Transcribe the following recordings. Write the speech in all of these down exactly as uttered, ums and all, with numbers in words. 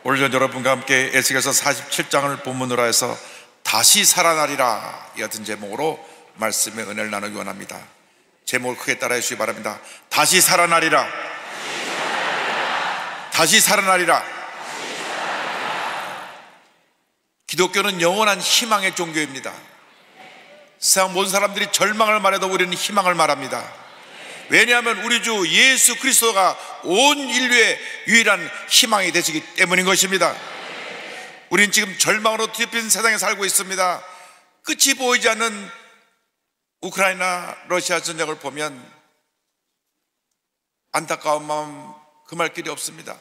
오늘 전 여러분과 함께 에스겔서 사십칠 장을 본문으로 해서 다시 살아나리라 이 같은 제목으로 말씀의 은혜를 나누기 원합니다. 제목을 크게 따라해 주시기 바랍니다. 다시 살아나리라. 다시 살아나리라. 기독교는 영원한 희망의 종교입니다. 세상 모든 사람들이 절망을 말해도 우리는 희망을 말합니다. 왜냐하면 우리 주 예수 그리스도가 온 인류의 유일한 희망이 되시기 때문인 것입니다. 우리는 지금 절망으로 뒤덮인 세상에 살고 있습니다. 끝이 보이지 않는 우크라이나 러시아 전쟁을 보면 안타까운 마음 금할 길이 없습니다.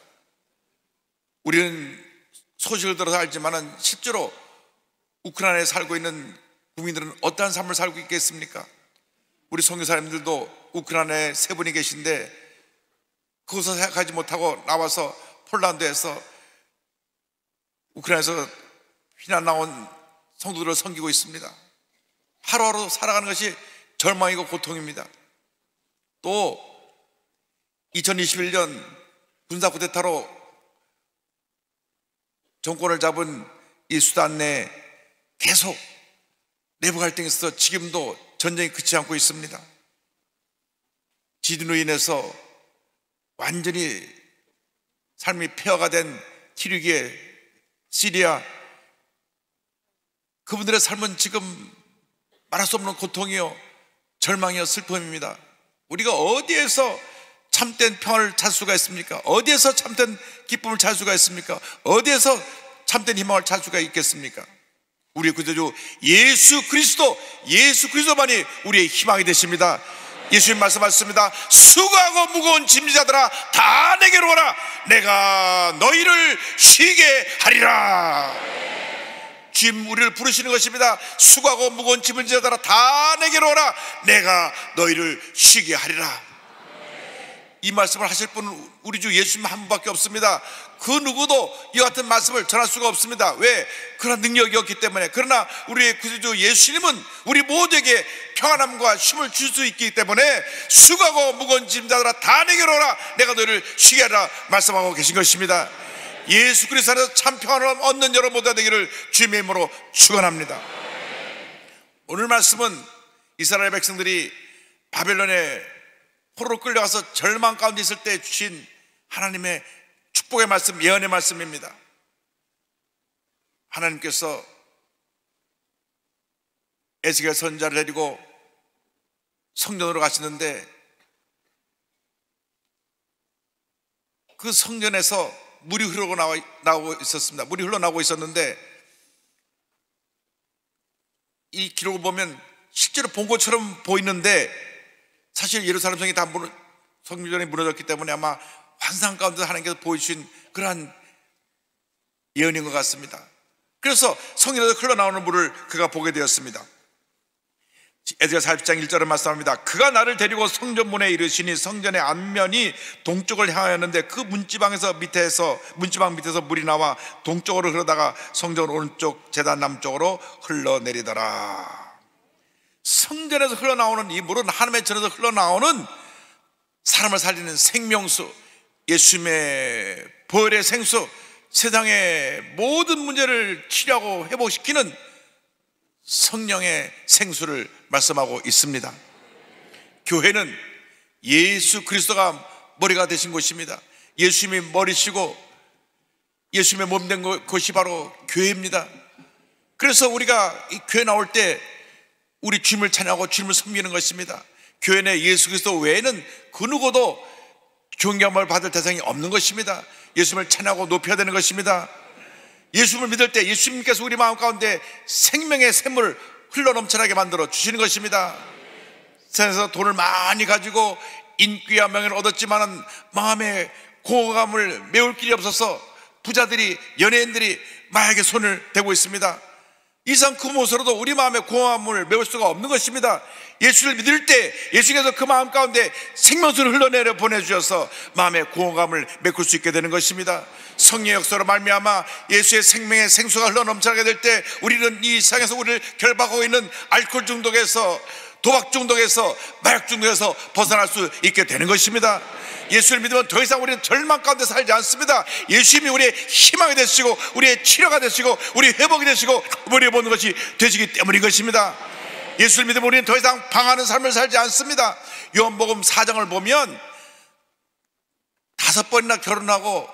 우리는 소식을 들어서 알지만은 실제로 우크라이나에 살고 있는 국민들은 어떠한 삶을 살고 있겠습니까? 우리 선교사님들도 우크라이나에 세 분이 계신데 그곳에서 생각하지 못하고 나와서 폴란드에서 우크라이나에서 피난 나온 성도들을 섬기고 있습니다. 하루하루 살아가는 것이 절망이고 고통입니다. 또 이천이십일 년 군사 쿠데타로 정권을 잡은 이 수단 내에 계속 내부 갈등이 있어서 지금도 전쟁이 그치지 않고 있습니다. 지진으로 인해서 완전히 삶이 폐허가 된 튀르기에 시리아, 그분들의 삶은 지금 말할 수 없는 고통이요 절망이요 슬픔입니다. 우리가 어디에서 참된 평화를 찾을 수가 있습니까? 어디에서 참된 기쁨을 찾을 수가 있습니까? 어디에서 참된 희망을 찾을 수가 있겠습니까? 우리의 구주주 예수 그리스도, 예수 그리스도만이 우리의 희망이 되십니다. 예수님 말씀하셨습니다. 수고하고 무거운 짐지자들아 다 내게로 오라. 내가 너희를 쉬게 하리라. 주님 우리를 부르시는 것입니다. 수고하고 무거운 짐을 지자들아 다 내게로 오라. 내가 너희를 쉬게 하리라. 이 말씀을 하실 분은 우리 주 예수님 한 분밖에 없습니다. 그 누구도 이 같은 말씀을 전할 수가 없습니다. 왜? 그런 능력이 없기 때문에. 그러나 우리의 구주주 예수님은 우리 모두에게 평안함과 쉼을 줄 수 있기 때문에 수고하고 무거운 짐자들아 다 내게로 오라. 내가 너희를 쉬게 하라 말씀하고 계신 것입니다. 예수 그리스도 안에서 참 평안을 얻는 여러분 모두가 되기를 주님의 이름으로 축원합니다. 오늘 말씀은 이스라엘 백성들이 바벨론에 포로로 끌려가서 절망 가운데 있을 때 주신 하나님의 축복의 말씀, 예언의 말씀입니다. 하나님께서 에스겔 선지자를 데리고 성전으로 가시는데 그 성전에서 물이 흐르고 나와, 나오고 있었습니다. 물이 흘러나오고 있었는데 이 기록을 보면 실제로 본 것처럼 보이는데 사실 예루살렘 성이 다 무너, 성전이 무너졌기 때문에 아마 환상 가운데 하나님께서 보여주신 그러한 예언인 것 같습니다. 그래서 성전에서 흘러나오는 물을 그가 보게 되었습니다. 에스겔 사십 장 일 절에 말씀합니다. 그가 나를 데리고 성전문에 이르시니 성전의 앞면이 동쪽을 향하였는데 그 문지방에서 밑에서 문지방 밑에서 물이 나와 동쪽으로 흐르다가 성전 오른쪽 제단 남쪽으로 흘러내리더라. 성전에서 흘러나오는 이 물은 하나님의 전에서 흘러나오는 사람을 살리는 생명수, 예수님의 보혈의 생수, 세상의 모든 문제를 치료하고 회복시키는 성령의 생수를 말씀하고 있습니다. 교회는 예수 그리스도가 머리가 되신 곳입니다. 예수님이 머리시고 예수님의 몸 된 곳이 바로 교회입니다. 그래서 우리가 이 교회 나올 때 우리 주님을 찬양하고 주님을 섬기는 것입니다. 교회 내 예수 그리스도 외에는 그 누구도 존경함을 받을 대상이 없는 것입니다. 예수님을 찬양하고 높여야 되는 것입니다. 예수님을 믿을 때 예수님께서 우리 마음 가운데 생명의 샘물을 흘러넘쳐나게 만들어 주시는 것입니다. 세상에서 돈을 많이 가지고 인기와 명예를 얻었지만은 마음에 공허감을 메울 길이 없어서 부자들이, 연예인들이 마약에 손을 대고 있습니다. 이상 그 모습으로도 우리 마음에 공허함을 메울 수가 없는 것입니다. 예수를 믿을 때 예수께서 그 마음 가운데 생명수를 흘러내려 보내주셔서 마음의 공허감을 메꿀 수 있게 되는 것입니다. 성령의 역사로 말미암아 예수의 생명의 생수가 흘러넘쳐나게 될 때 우리는 이 세상에서 우리를 결박하고 있는 알코올 중독에서 도박 중독에서, 마약 중독에서 벗어날 수 있게 되는 것입니다. 예수를 믿으면 더 이상 우리는 절망 가운데 살지 않습니다. 예수님이 우리의 희망이 되시고 우리의 치료가 되시고 우리의 회복이 되시고 우리의 모든 것이 되시기 때문인 것입니다. 예수를 믿으면 우리는 더 이상 방하는 삶을 살지 않습니다. 요한복음 사 장을 보면 다섯 번이나 결혼하고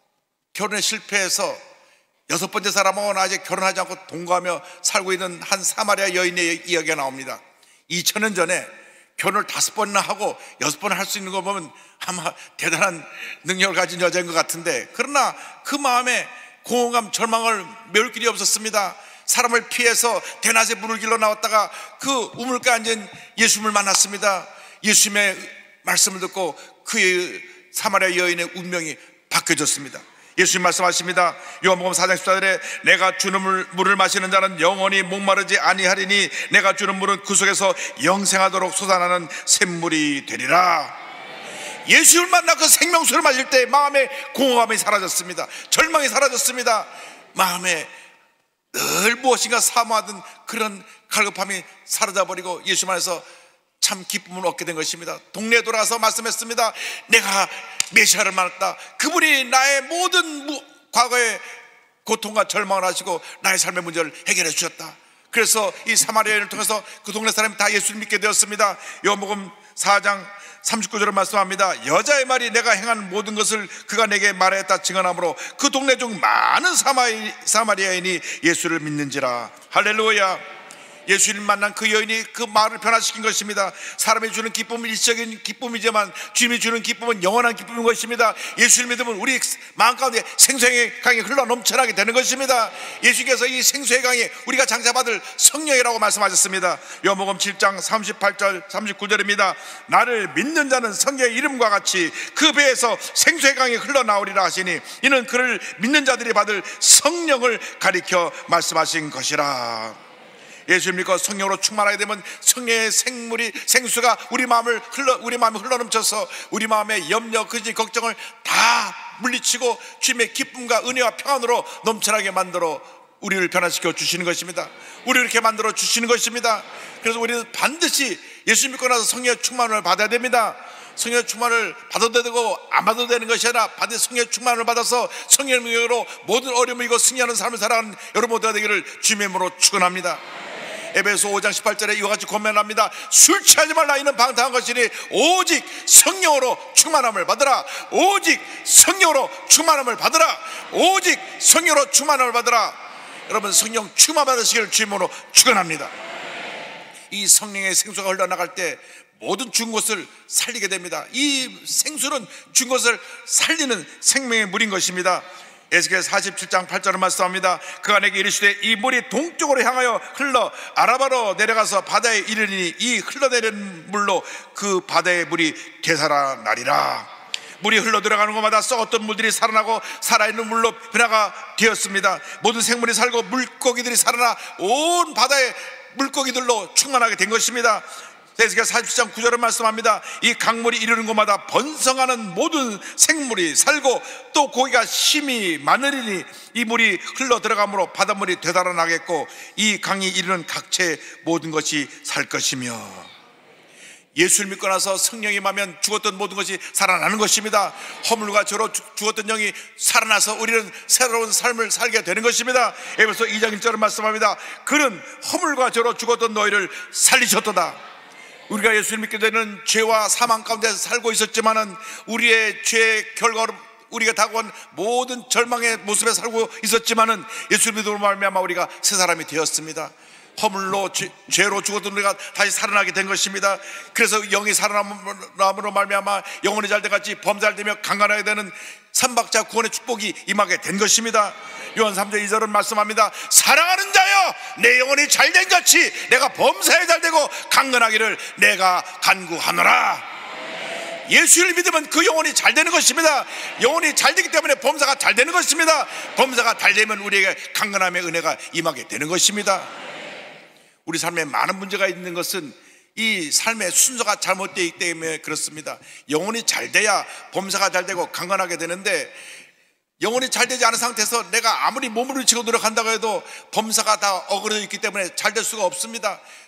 결혼에 실패해서 여섯 번째 사람하고는 아직 결혼하지 않고 동거하며 살고 있는 한 사마리아 여인의 이야기가 나옵니다. 이천 년 전에 결혼을 다섯 번이나 하고 여섯 번을 할 수 있는 거 보면 아마 대단한 능력을 가진 여자인 것 같은데, 그러나 그 마음에 공허감, 절망을 메울 길이 없었습니다. 사람을 피해서 대낮에 물을 길러 나왔다가 그 우물가에 앉은 예수님을 만났습니다. 예수님의 말씀을 듣고 그 사마리아 여인의 운명이 바뀌어졌습니다. 예수님 말씀하십니다. 요한복음 사 장 십사 절에 내가 주는 물, 물을 마시는 자는 영원히 목마르지 아니하리니 내가 주는 물은 그 속에서 영생하도록 솟아나는 샘물이 되리라. 예수를 만나 그 생명수를 마실 때 마음의 공허함이 사라졌습니다. 절망이 사라졌습니다. 마음에 늘 무엇인가 사모하던 그런 갈급함이 사라져버리고 예수 안에서 참 기쁨을 얻게 된 것입니다. 동네에 돌아가서 말씀했습니다. 내가 메시아를 만났다. 그분이 나의 모든 무, 과거의 고통과 절망을 하시고 나의 삶의 문제를 해결해 주셨다. 그래서 이 사마리아인을 통해서 그 동네 사람이 다 예수를 믿게 되었습니다. 요한복음 사 장 삼십구 절을 말씀합니다. 여자의 말이 내가 행한 모든 것을 그가 내게 말했다 증언하므로 그 동네 중 많은 사마리, 사마리아인이 예수를 믿는지라. 할렐루야. 예수님 만난 그 여인이 그 마을을 변화시킨 것입니다. 사람이 주는 기쁨은 일시적인 기쁨이지만 주님이 주는 기쁨은 영원한 기쁨인 것입니다. 예수를 믿으면 우리 마음 가운데 생수의 강이 흘러 넘쳐나게 되는 것입니다. 예수께서 이 생수의 강이 우리가 장사받을 성령이라고 말씀하셨습니다. 요한복음 칠 장 삼십팔 절 삼십구 절입니다. 나를 믿는 자는 성령의 이름과 같이 그 배에서 생수의 강이 흘러나오리라 하시니 이는 그를 믿는 자들이 받을 성령을 가리켜 말씀하신 것이라. 예수 믿고 성령으로 충만하게 되면 성령의 생물이 생수가 우리 마음을 흘러 우리 마음에 흘러 넘쳐서 우리 마음의 염려, 근심, 걱정을 다 물리치고 주님의 기쁨과 은혜와 평안으로 넘쳐나게 만들어 우리를 변화시켜 주시는 것입니다. 우리를 이렇게 만들어 주시는 것입니다. 그래서 우리는 반드시 예수 믿고 나서 성령의 충만을 받아야 됩니다. 성령의 충만을 받아도 되고 안 받아도 되는 것이 아니라 반드시 성령의 충만을 받아서 성령의 능력으로 모든 어려움을 이기고 승리하는 삶을 살아가는 여러분 모두가 되기를 주님의 이름으로 축원합니다. 에베소 오 장 십팔 절에 이와 같이 권면합니다. 술 취하지 말라. 이는 방탕한 것이니 오직 성령으로 충만함을 받으라. 오직 성령으로 충만함을 받으라. 오직 성령으로 충만함을 받으라. 여러분 성령 충만 받으시기를 주님으로 축원합니다. 이 성령의 생수가 흘러나갈 때 모든 죽은 것을 살리게 됩니다. 이 생수는 죽은 것을 살리는 생명의 물인 것입니다. 에스겔 사십칠 장 팔 절을 말씀합니다. 그가 내게 이르시되 이 물이 동쪽으로 향하여 흘러 아라바로 내려가서 바다에 이르니 이 흘러내리는 물로 그 바다의 물이 되살아나리라. 물이 흘러 들어가는 곳마다 썩었던 물들이 살아나고 살아있는 물로 변화가 되었습니다. 모든 생물이 살고 물고기들이 살아나 온 바다의 물고기들로 충만하게 된 것입니다. 에스겔 사십칠 장 구 절을 말씀합니다. 이 강물이 이르는 곳마다 번성하는 모든 생물이 살고 또 고기가 심히 많으리니 이 물이 흘러 들어가므로 바닷물이 되살아나겠고 이 강이 이르는 각체 모든 것이 살 것이며. 예수를 믿고 나서 성령이 임하면 죽었던 모든 것이 살아나는 것입니다. 허물과 죄로 죽었던 영이 살아나서 우리는 새로운 삶을 살게 되는 것입니다. 에베소 이 장 일 절을 말씀합니다. 그는 허물과 죄로 죽었던 너희를 살리셨도다. 우리가 예수를 믿게 되는 죄와 사망 가운데 살고 있었지만은 우리의 죄의 결과로 우리가 다가온 모든 절망의 모습에 살고 있었지만은 예수를 믿음으로 말미암아 우리가 새 사람이 되었습니다. 허물로 죄, 죄로 죽었던 우리가 다시 살아나게 된 것입니다. 그래서 영이 살아남으로 말미암아 영혼이 잘돼 같이 범살되며 강건하게 되는 삼박자 구원의 축복이 임하게 된 것입니다. 요한 삼 장 이 절은 말씀합니다. 사랑하는 자여 내 영혼이 잘된 같이 내가 범사에 잘되고 강건하기를 내가 간구하노라. 예수를 믿으면 그 영혼이 잘 되는 것입니다. 영혼이 잘 되기 때문에 범사가 잘 되는 것입니다. 범사가 잘 되면 우리에게 강건함의 은혜가 임하게 되는 것입니다. 우리 삶에 많은 문제가 있는 것은 이 삶의 순서가 잘못되어 있기 때문에 그렇습니다. 영혼이 잘 돼야 범사가 잘 되고 강건하게 되는데 영혼이 잘 되지 않은 상태에서 내가 아무리 몸을 치고 노력한다고 해도 범사가 다 어그러져 있기 때문에 잘 될 수가 없습니다.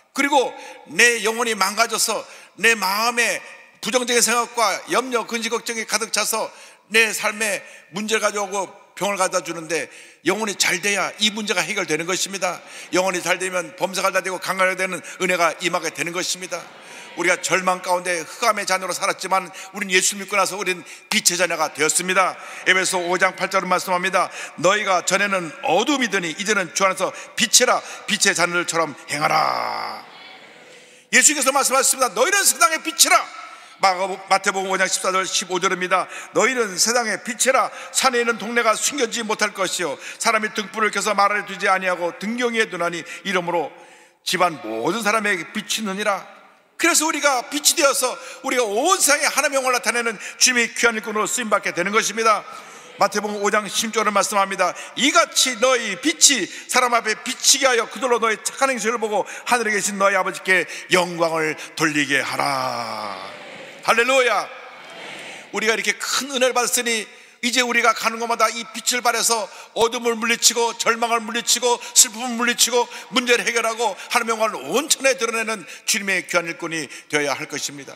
그리고 내 영혼이 망가져서 내 마음에 부정적인 생각과 염려, 근심, 걱정이 가득 차서 내 삶에 문제를 가져오고 병을 갖다 주는데 영혼이 잘 돼야 이 문제가 해결되는 것입니다. 영혼이 잘 되면 범사가 다 되고 강건하게 되는 은혜가 임하게 되는 것입니다. 우리가 절망 가운데 흑암의 자녀로 살았지만 우리는 예수 믿고 나서 우리는 빛의 자녀가 되었습니다. 에베소 오 장 팔 절은 말씀합니다. 너희가 전에는 어둠이더니 이제는 주 안에서 빛이라, 빛의 자녀들처럼 행하라. 예수께서 말씀하셨습니다. 너희는 세상의 빛이라. 마태복음 오 장 십사 절 십오 절입니다. 너희는 세상의 빛이라. 산에 있는 동네가 숨겨지지 못할 것이요 사람이 등불을 켜서 마루에 두지 아니하고 등경이에 두나니 이러므로 집안 모든 사람에게 빛이 있느니라. 그래서 우리가 빛이 되어서 우리가 온 세상에 하나님의 영광을 나타내는 주님의 귀한 일꾼으로 쓰임받게 되는 것입니다. 마태복음 오 장 십 절을 말씀합니다. 이같이 너희 빛이 사람 앞에 비치게 하여 그들로 너희 착한 행실을 보고 하늘에 계신 너희 아버지께 영광을 돌리게 하라. 할렐루야. 우리가 이렇게 큰 은혜를 받았으니 이제 우리가 가는 곳마다 이 빛을 발해서 어둠을 물리치고 절망을 물리치고 슬픔을 물리치고 문제를 해결하고 하나님의 영광을 온천에 드러내는 주님의 귀한 일꾼이 되어야 할 것입니다.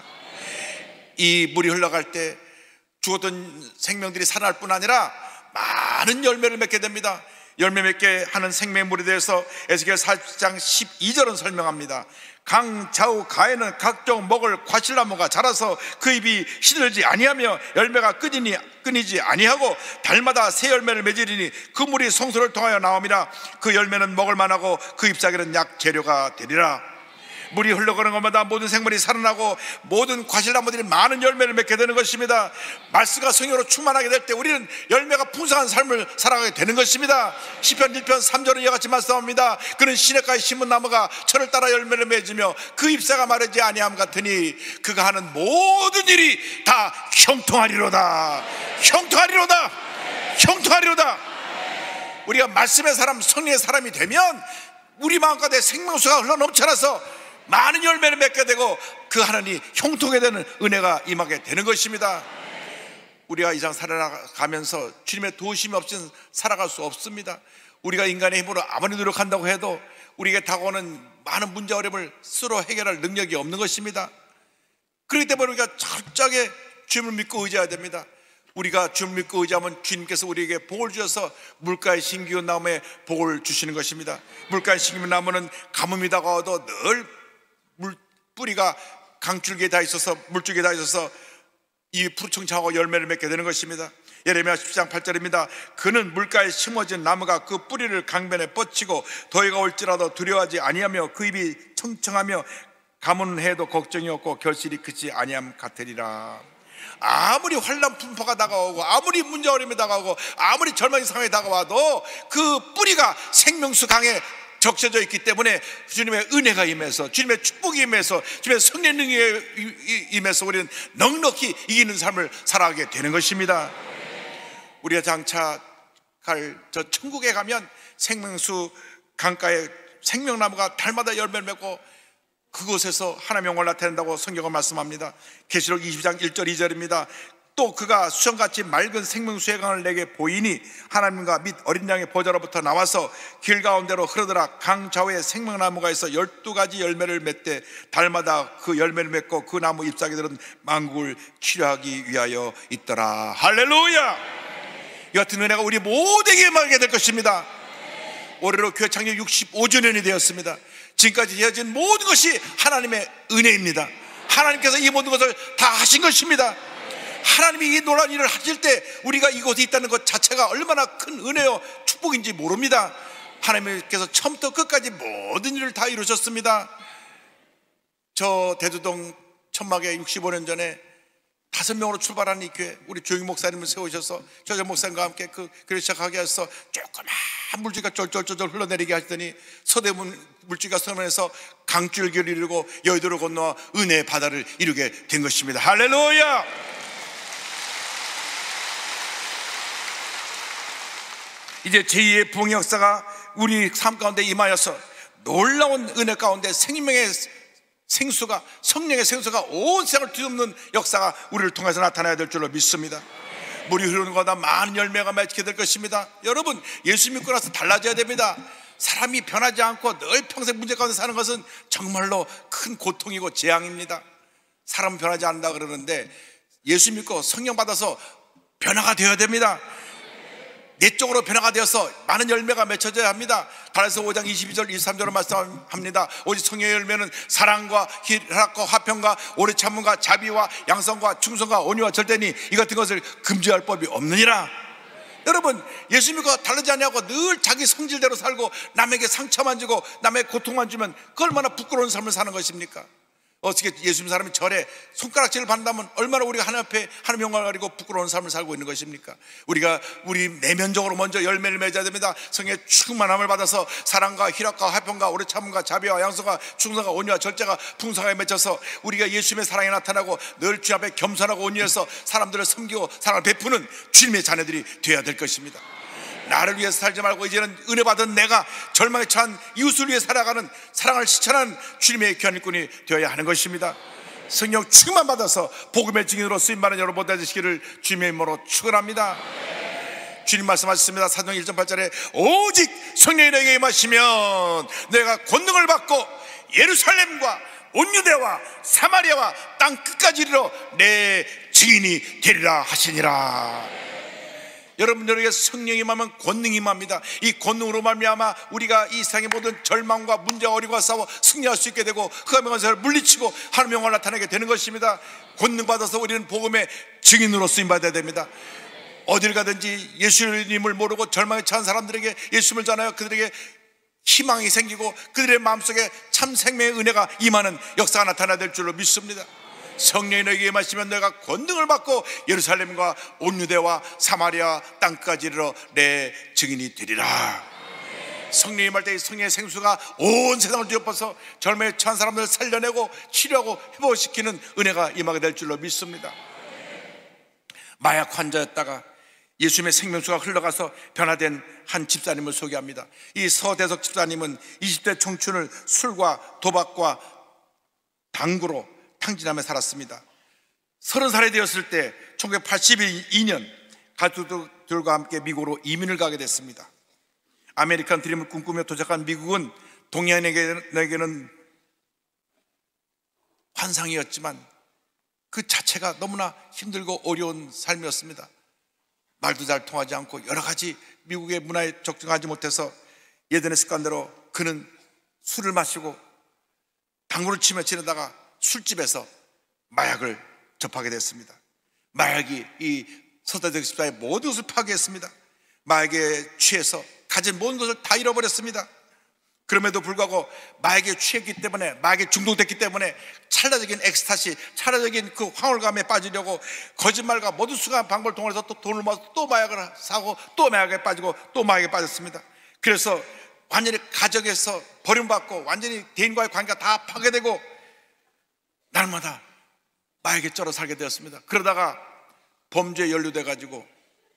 이 물이 흘러갈 때 죽었던 생명들이 살아날 뿐 아니라 많은 열매를 맺게 됩니다. 열매 맺게 하는 생명물에 대해서 에스겔 사십 장 십이 절은 설명합니다. 강 좌우 가에는 각종 먹을 과실나무가 자라서 그 잎이 시들지 아니하며 열매가 끊이니 끊이지 아니하고 달마다 새 열매를 맺으리니 그 물이 성소를 통하여 나옵니다. 그 열매는 먹을 만하고 그 잎사귀는 약 재료가 되리라. 물이 흘러가는 것마다 모든 생물이 살아나고 모든 과실나무들이 많은 열매를 맺게 되는 것입니다. 말씀과 성령으로 충만하게 될 때 우리는 열매가 풍성한 삶을 살아가게 되는 것입니다. 시편 일 편 삼 절은 이와 같이 말씀합니다. 그는 시냇가에 심은 나무가 철을 따라 열매를 맺으며 그 잎사가 마르지 아니함 같으니 그가 하는 모든 일이 다 형통하리로다. 형통하리로다. 형통하리로다. 우리가 말씀의 사람, 성령의 사람이 되면 우리 마음가운데 생명수가 흘러 넘쳐나서 많은 열매를 맺게 되고 그 하나님이 형통하게 되는 은혜가 임하게 되는 것입니다. 우리가 이 세상 살아가면서 주님의 도우심이 없이는 살아갈 수 없습니다. 우리가 인간의 힘으로 아무리 노력한다고 해도 우리에게 다가오는 많은 문제 어려움을 스스로 해결할 능력이 없는 것입니다. 그렇기 때문에 우리가 철저하게 주님을 믿고 의지해야 됩니다. 우리가 주님을 믿고 의지하면 주님께서 우리에게 복을 주셔서 물가에 심기운 나무에 복을 주시는 것입니다. 물가에 심기운 나무는 가뭄이 다가와도 늘 물, 뿌리가 강줄기에 다 있어서 물줄기에 다 있어서 이 푸르청청하고 열매를 맺게 되는 것입니다. 예레미야 십 장 팔 절입니다. 그는 물가에 심어진 나무가 그 뿌리를 강변에 뻗치고 더위가 올지라도 두려워하지 아니하며 그 잎이 청청하며 가뭄해도 걱정이 없고 결실이 크지 아니함 같으리라. 아무리 환난 풍파가 다가오고 아무리 문제 어려움이 다가오고 아무리 절망의 상황이 다가와도 그 뿌리가 생명수 강에 적셔져 있기 때문에 주님의 은혜가 임해서 주님의 축복이 임해서 주님의 성령 능력이 임해서 우리는 넉넉히 이기는 삶을 살아가게 되는 것입니다. 우리가 장차 갈 저 천국에 가면 생명수 강가에 생명나무가 달마다 열매를 맺고 그곳에서 하나님의 영광을 나타낸다고 성경은 말씀합니다. 계시록 이십 장 일 절 이 절입니다. 또 그가 수정같이 맑은 생명수의 강을 내게 보이니 하나님과 및 어린 양의 보좌로부터 나와서 길 가운데로 흐르더라. 강 좌우에 생명나무가 있어 열두 가지 열매를 맺되 달마다 그 열매를 맺고 그 나무 잎사귀들은 만국을 치료하기 위하여 있더라. 할렐루야. 이 같은 은혜가 우리 모두에게 임하게 될 것입니다. 올해로 교회 창립 육십오 주년이 되었습니다. 지금까지 이어진 모든 것이 하나님의 은혜입니다. 하나님께서 이 모든 것을 다 하신 것입니다. 하나님이 이 놀라운 일을 하실 때 우리가 이곳에 있다는 것 자체가 얼마나 큰 은혜요 축복인지 모릅니다. 하나님께서 처음부터 끝까지 모든 일을 다 이루셨습니다. 저 대두동 천막에 육십오 년 전에 다섯 명으로 출발한 이 교회, 우리 조영희 목사님을 세우셔서 조정 목사님과 함께 그 교회 시작하게 해서 조그만 물줄기가 쫄쫄쫄쫄 흘러내리게 하시더니 서대문 물줄기가 서면에서 강줄기를 이루고 여의도를 건너와 은혜의 바다를 이루게 된 것입니다. 할렐루야. 이제 제이의 부흥의 역사가 우리 삶 가운데 임하여서 놀라운 은혜 가운데 생명의 생수가, 성령의 생수가 온 세상을 뒤덮는 역사가 우리를 통해서 나타나야 될 줄로 믿습니다. 물이 흐르는 것보다 많은 열매가 맺게 될 것입니다. 여러분, 예수 믿고 나서 달라져야 됩니다. 사람이 변하지 않고 늘 평생 문제 가운데 사는 것은 정말로 큰 고통이고 재앙입니다. 사람은 변하지 않는다 그러는데 예수 믿고 성령 받아서 변화가 되어야 됩니다. 내적으로 변화가 되어서 많은 열매가 맺혀져야 합니다. 갈라디아서 오 장 이십이 절 이십삼 절로 말씀합니다. 오직 성령의 열매는 사랑과 희락과 화평과 오래 참음과 자비와 양성과 충성과 온유와 절대니 이 같은 것을 금지할 법이 없느니라. 여러분, 예수 믿고 다르지 않냐고 늘 자기 성질대로 살고 남에게 상처만 주고 남에게 고통만 주면 그 얼마나 부끄러운 삶을 사는 것입니까? 어떻게 예수 믿는 사람이 절에 손가락질을 받는다면 얼마나 우리가 하나님 앞에 하나님 영광을 가리고 부끄러운 삶을 살고 있는 것입니까? 우리가 우리 내면적으로 먼저 열매를 맺어야 됩니다. 성령의 충만함을 받아서 사랑과 희락과 화평과 오래 참음과 자비와 양성과 충성과 온유와 절제가 풍성하게 맺혀서 우리가 예수님의 사랑이 나타나고 늘 주 앞에 겸손하고 온유해서 사람들을 섬기고 사랑을 베푸는 주님의 자녀들이 되어야 될 것입니다. 나를 위해서 살지 말고 이제는 은혜 받은 내가 절망에 처한 이웃을 위해 살아가는 사랑을 실천하는 주님의 귀한 일꾼이 되어야 하는 것입니다. 성령 충만 받아서 복음의 증인으로 쓰임받는 여러분 되시기를 주님의 이름으로 축원합니다. 주님 말씀하셨습니다. 사도행 일 장 팔 절에 오직 성령이 너에게 임하시면 내가 권능을 받고 예루살렘과 온 유대와 사마리아와 땅 끝까지 이르러 내 증인이 되리라 하시니라. 여러분들에게 성령이 임하면 권능이 임합니다. 이 권능으로 말미암아 우리가 이 세상의 모든 절망과 문제와 어려움과 싸워 승리할 수 있게 되고 그 하면서 물리치고 하나님의 영광을 나타내게 되는 것입니다. 권능 받아서 우리는 복음의 증인으로 쓰임받아야 됩니다. 어딜 가든지 예수님을 모르고 절망에 처한 사람들에게 예수님을 전하여 그들에게 희망이 생기고 그들의 마음속에 참 생명의 은혜가 임하는 역사가 나타나야 될 줄로 믿습니다. 성령이 너에게 임하시면 내가 권능을 받고 예루살렘과 온 유대와 사마리아 땅까지 이르러 내 증인이 되리라. 성령이 임할 때 성령의 생수가 온 세상을 뒤엎어서 절망에 처한 사람들을 살려내고 치료하고 회복시키는 은혜가 임하게 될 줄로 믿습니다. 마약 환자였다가 예수님의 생명수가 흘러가서 변화된 한 집사님을 소개합니다. 이 서대석 집사님은 이십 대 청춘을 술과 도박과 당구로 탕진하며 살았습니다. 서른 살이 되었을 때 천구백팔십이 년 가족들과 함께 미국으로 이민을 가게 됐습니다. 아메리칸 드림을 꿈꾸며 도착한 미국은 동양인에게는 환상이었지만 그 자체가 너무나 힘들고 어려운 삶이었습니다. 말도 잘 통하지 않고 여러 가지 미국의 문화에 적응하지 못해서 예전의 습관대로 그는 술을 마시고 당구를 치며 지내다가 술집에서 마약을 접하게 됐습니다. 마약이 이 서대석 집사의 모든 것을 파괴했습니다. 마약에 취해서 가진 모든 것을 다 잃어버렸습니다. 그럼에도 불구하고 마약에 취했기 때문에, 마약에 중독됐기 때문에 찰나적인 엑스타시, 찰나적인 그 황홀감에 빠지려고 거짓말과 모든 수많은 방법을 통해서 또 돈을 모아서 또 마약을 사고 또 마약에 빠지고 또 마약에 빠졌습니다. 그래서 완전히 가정에서 버림받고 완전히 대인과의 관계가 다 파괴되고 날마다 마약에 쩔어 살게 되었습니다. 그러다가 범죄에 연루돼 가지고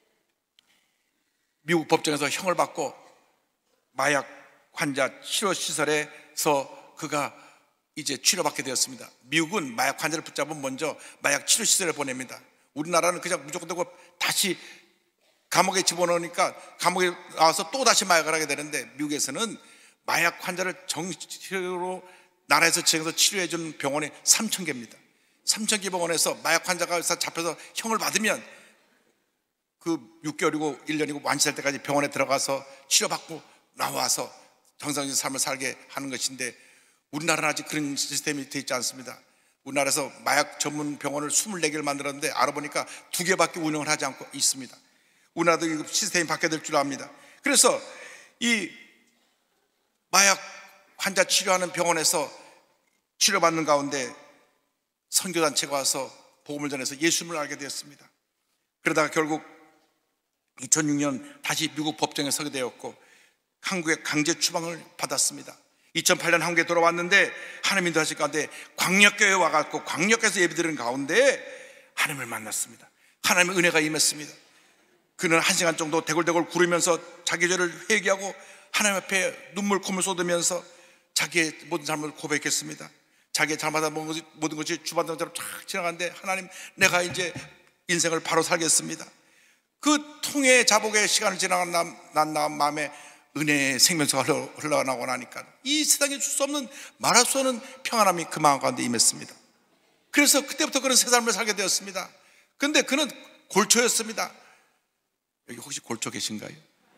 미국 법정에서 형을 받고 마약 환자 치료시설에서 그가 이제 치료받게 되었습니다. 미국은 마약 환자를 붙잡으면 먼저 마약 치료시설에 보냅니다. 우리나라는 그냥 무조건 되고 다시 감옥에 집어넣으니까 감옥에 나와서 또 다시 마약을 하게 되는데, 미국에서는 마약 환자를 정치로 나라에서 지정해서 치료해주는 병원이 삼천 개입니다. 삼천 개 병원에서 마약 환자가 잡혀서 형을 받으면 그 육 개월이고 일 년이고 완치될 때까지 병원에 들어가서 치료받고 나와서 정상적인 삶을 살게 하는 것인데, 우리나라는 아직 그런 시스템이 되어 있지 않습니다. 우리나라에서 마약 전문 병원을 이십사 개를 만들었는데 알아보니까 두 개밖에 운영을 하지 않고 있습니다. 우리나라도 이 시스템이 바뀌어야 될 줄 압니다. 그래서 이 마약 환자 치료하는 병원에서 치료받는 가운데 선교단체가 와서 복음을 전해서 예수님을 알게 되었습니다. 그러다가 결국 이천육 년 다시 미국 법정에 서게 되었고 한국의 강제 추방을 받았습니다. 이천팔 년 한국에 돌아왔는데 하나님 인도하실 가운데 광역교회에 와갖고 광역에서 예배드리는 가운데 하나님을 만났습니다. 하나님의 은혜가 임했습니다. 그는 한 시간 정도 대굴대굴 구르면서 자기 죄를 회개하고 하나님 앞에 눈물 콧물 쏟으면서 자기의 모든 삶을 고백했습니다. 자기의 잘못한 모든 것이 주반장처럼 쫙 지나가는데, 하나님, 내가 이제 인생을 바로 살겠습니다. 그 통해 자복의 시간을 지나간 난, 난 마음에 은혜의 생명수가 흘러- 흘러나오고 나니까 이 세상에 줄 수 없는, 말할 수 없는 평안함이 그 마음 가운데 임했습니다. 그래서 그때부터 그런 새 삶을 살게 되었습니다. 그런데 그는 골초였습니다. 여기 혹시 골초 계신가요?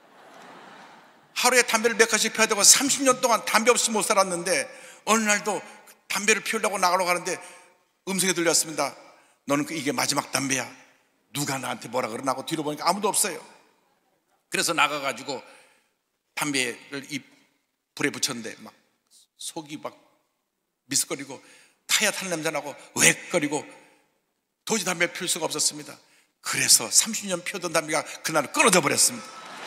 하루에 담배를 몇 가지씩 피워야 되고 삼십 년 동안 담배 없이 못 살았는데 어느 날도 담배를 피우려고 나가려고 하는데 음성이 들렸습니다. 너는 이게 마지막 담배야. 누가 나한테 뭐라 그러나 하고 뒤로 보니까 아무도 없어요. 그래서 나가가지고 담배를 이 불에 붙였는데 막 속이 막 미스거리고 타야 탄 냄새 나고 웩거리고 도저히 담배 피울 수가 없었습니다. 그래서 삼십 년 피우던 담배가 그날 끊어져 버렸습니다.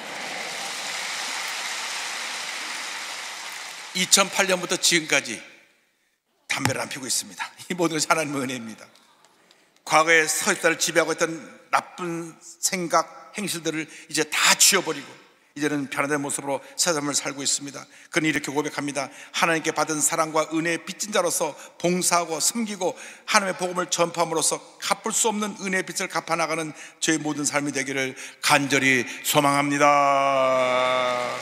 이천팔 년부터 지금까지 담배를 안 피우고 있습니다. 이 모든 것이 하나님의 은혜입니다. 과거에 서있다를 지배하고 있던 나쁜 생각, 행실들을 이제 다 지워버리고 이제는 변화된 모습으로 새 삶을 살고 있습니다. 그는 이렇게 고백합니다. 하나님께 받은 사랑과 은혜의 빚진 자로서 봉사하고 섬기고 하나님의 복음을 전파함으로써 갚을 수 없는 은혜의 빚을 갚아나가는 저의 모든 삶이 되기를 간절히 소망합니다.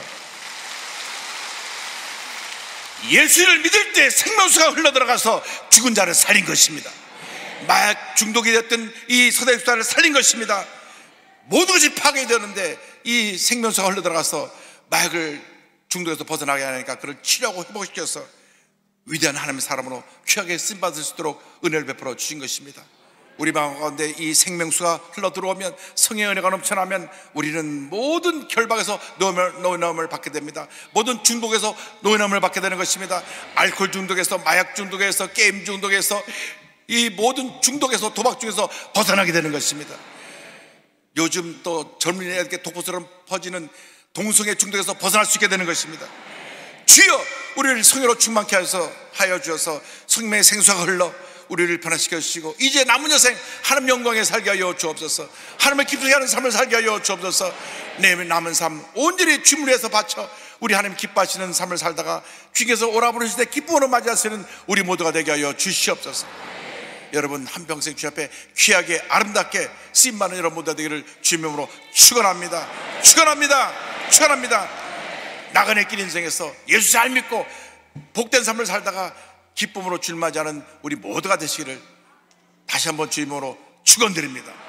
예수를 믿을 때 생명수가 흘러들어가서 죽은 자를 살린 것입니다. 마약 중독이 됐던 이 서대육사를 살린 것입니다. 모든 것이 파괴되었는데 이 생명수가 흘러들어가서 마약을 중독에서 벗어나게 하니까 그를 치료하고 회복시켜서 위대한 하나님의 사람으로 귀하게 쓰임받을 수 있도록 은혜를 베풀어 주신 것입니다. 우리 마음 가운데 이 생명수가 흘러들어오면, 성의 은혜가 넘쳐나면 우리는 모든 결박에서 노예남을 받게 됩니다. 모든 중독에서 노예남을 받게 되는 것입니다. 알코올 중독에서, 마약 중독에서, 게임 중독에서, 이 모든 중독에서, 도박 중에서 벗어나게 되는 것입니다. 요즘 또 젊은이에게 독보처럼 퍼지는 동성애 중독에서 벗어날 수 있게 되는 것입니다. 주여 우리를 성령으로 충만케 하여서 하여 주셔서 성령의 생수가 흘러 우리를 변화시켜 주시고 이제 남은 여생 하나님 영광에 살게 하여 주옵소서. 하나님의 기쁘게 하는 삶을 살게 하여 주옵소서. 내 남은 삶 온전히 주님을 위해서 바쳐 우리 하나님 기뻐하시는 삶을 살다가 주께서 오라 부르실 때 기쁨으로 맞이하시는 우리 모두가 되게 하여 주시옵소서. 여러분 한평생 주 앞에 귀하게 아름답게 쓰임받는 여러분 모두가 되기를 주님의 이름으로 축원합니다. 축원합니다. 축원합니다. 나그네 길 인생에서 예수 잘 믿고 복된 삶을 살다가 기쁨으로 주님 맞이하는 우리 모두가 되시기를 다시 한번 주님으로 축원드립니다.